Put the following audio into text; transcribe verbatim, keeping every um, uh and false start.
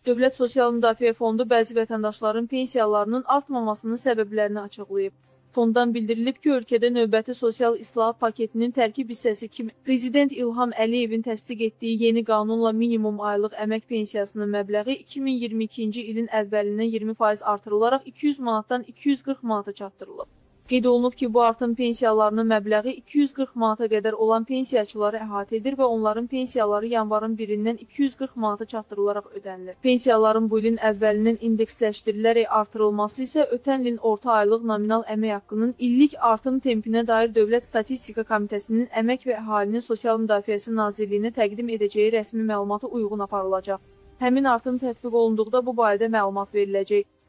Dövlət Sosial Müdafiə Fondu bəzi vətəndaşların pensiyalarının artmamasının səbəblərini açıqlayıb. Fondan bildirilib ki, ölkədə növbəti sosial islahat paketinin tərkib hissəsi kimi Prezident İlham Əliyevin təsdiq etdiyi yeni qanunla minimum aylıq əmək pensiyasının məbləği iki min iyirmi ikinci ilin əvvəlindən iyirmi faiz artırılaraq iki yüz manatdan iki yüz qırx manata çatdırılıb. Qeyd olunub ki, bu artım pensiyalarının məbləği iki yüz qırx manata qədər olan pensiyaçıları əhatə edir və onların pensiyaları yanvarın birindən iki yüz qırx manata çatdırılaraq ödənilir. Pensiyaların bu ilin əvvəlindən indeksləşdirilərək artırılması isə ötən ilin orta aylıq nominal əmək haqqının illik artım tempinə dair Dövlət Statistika Komitəsinin Əmək və Əhalinin Sosial Müdafiəsi Nazirliyinə təqdim edəcəyi rəsmi məlumata uyğun aparılacaq. Həmin artım tətbiq olunduqda bu barədə məlumat veriləcək.